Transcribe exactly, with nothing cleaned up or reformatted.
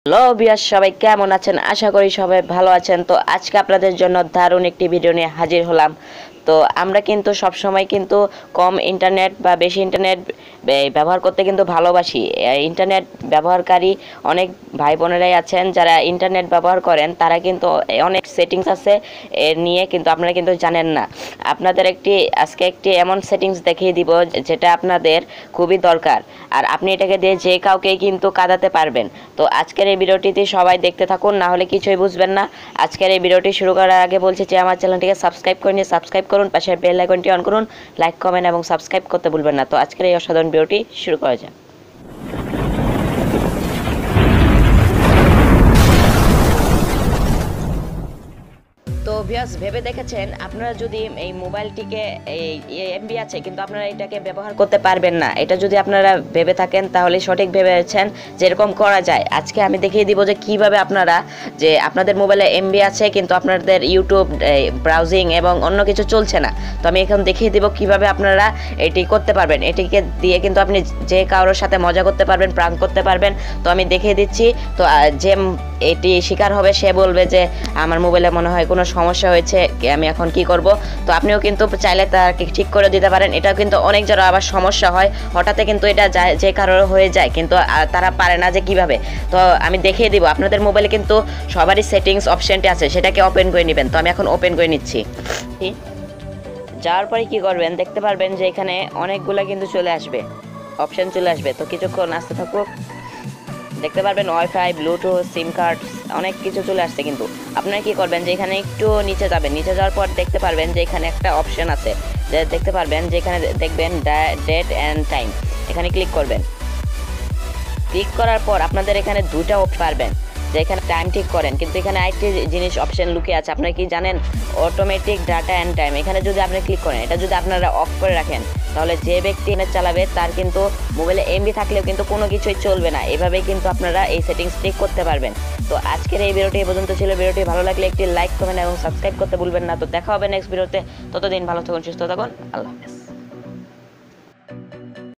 Hello viewers, সবাই কেমন আছেন? আশা করি সবাই ভালো আছেন। তো আজকে আপনাদের জন্য দারুণ একটি ভিডিও নিয়ে হাজির হলাম। তো আমরা কিন্তু সব সময় কিন্তু কম ইন্টারনেট বা বেশি ইন্টারনেট ব্যবহার করতে কিন্তু ভালোবাসি। ইন্টারনেট ব্যবহারকারী অনেক ভাই বোনেরাই আছেন যারা ইন্টারনেট ব্যবহার করেন, তারা কিন্তু অনেক সেটিংস আছে এর নিয়ে, কিন্তু আপনারা কিন্তু জানেন না। আপনাদের একটি আজকে একটি এমন সেটিংস দেখিয়ে দিব যেটা আপনাদের খুবই দরকার, আর আপনি এটাকে দিয়ে যে কাউকেই কিন্তু কাঁদাতে পারবেন। তো আজকের এই ভিডিওটিতে সবাই দেখতে থাকুন, না হলে কিছুই বুঝবেন না। আজকের এই ভিডিওটি শুরু করার আগে বলছি যে আমার চ্যানেলটিকে সাবস্ক্রাইব করে নিয়ে সাবস্ক্রাইব করুন, পাশের বেল আইকনটি অন করুন, লাইক কমেন্ট এবং সাবস্ক্রাইব করতে ভুলবেন না। তো আজকের এই অসাধারণ ভিডিওটি শুরু করা যাক। তো ভিউয়ার্স, ভেবে দেখেছেন আপনারা যদি এই মোবাইলটিকে এই এমবি আছে কিন্তু আপনারা এটাকে ব্যবহার করতে পারবেন না, এটা যদি আপনারা ভেবে থাকেন তাহলে সঠিক ভেবেছেন যেরকম করা যায়। আজকে আমি দেখিয়ে দিব যে কিভাবে আপনারা, যে আপনাদের মোবাইলে এমবি আছে কিন্তু আপনাদের ইউটিউব ব্রাউজিং এবং অন্য কিছু চলছে না, তো আমি এখন দেখিয়ে দিব কিভাবে আপনারা এটি করতে পারবেন। এটিকে দিয়ে কিন্তু আপনি যে কারোর সাথে মজা করতে পারবেন, প্রাঙ্ক করতে পারবেন। তো আমি দেখিয়ে দিচ্ছি। তো যে এটি শিকার হবে সে বলবে যে আমার মোবাইলে মনে হয় কোনো সমস্যা হয়েছে, আমি এখন কি করব। তো আপনিও কিন্তু চাইলে তাকে ঠিক করে দিতে পারেন। এটাও কিন্তু অনেক যারা আবার সমস্যা হয় হঠাৎ কিন্তু এটা যে কারোর হয়ে যায়, কিন্তু তারা পারে না যে কিভাবে। তো আমি দেখিয়ে দিব। আপনাদের মোবাইলে কিন্তু সবারই সেটিংস অপশনটি আছে, সেটাকে ওপেন করে নেবেন। তো আমি এখন ওপেন করে নিচ্ছি। যাওয়ার পরে কি করবেন, দেখতে পারবেন যে এখানে অনেকগুলো কিন্তু চলে আসবে, অপশন চলে আসবে। তো কিছুক্ষণ আসতে থাকুক, দেখতে পারবেন ওয়াইফাই, ব্লুটুথ, সিম কার্ড, অনেক কিছু চলে আসছে। কিন্তু আপনারা কি করবেন যে এখানে একটু নিচে যাবেন, নিচে যাওয়ার পর দেখতে পারবেন যে এখানে একটা অপশন আছে, যে দেখতে পারবেন যে এখানে দেখবেন ডেট অ্যান্ড টাইম, এখানে ক্লিক করবেন। ক্লিক করার পর আপনাদের এখানে দুইটা অপশন পারবেন, যে এখানে টাইম ঠিক করেন, কিন্তু এখানে আরেকটি জিনিস অপশন লুকিয়ে আছে। আপনারা কি জানেন? অটোমেটিক ডাটা অ্যান্ড টাইম, এখানে যদি আপনি ক্লিক করেন, এটা যদি আপনারা অফ করে রাখেন, তাহলে যে ব্যক্তি ইন্টারনেট চালাবে তার কিন্তু মোবাইলে এমবি থাকলেও কিন্তু কোনো কিছুই চলবে না। এভাবেই কিন্তু আপনারা এই সেটিংস ঠিক করতে পারবেন। তো আজকের এই ভিডিওটি এই পর্যন্ত ছিল। ভিডিওটি ভালো লাগলে একটি লাইক, কমেন্ট এবং সাবস্ক্রাইব করতে ভুলবেন না। তো দেখা হবে নেক্সট ভিডিওতে। ততদিন ভালো থাকুন, সুস্থ থাকুন, আল্লাহ হাফেজ।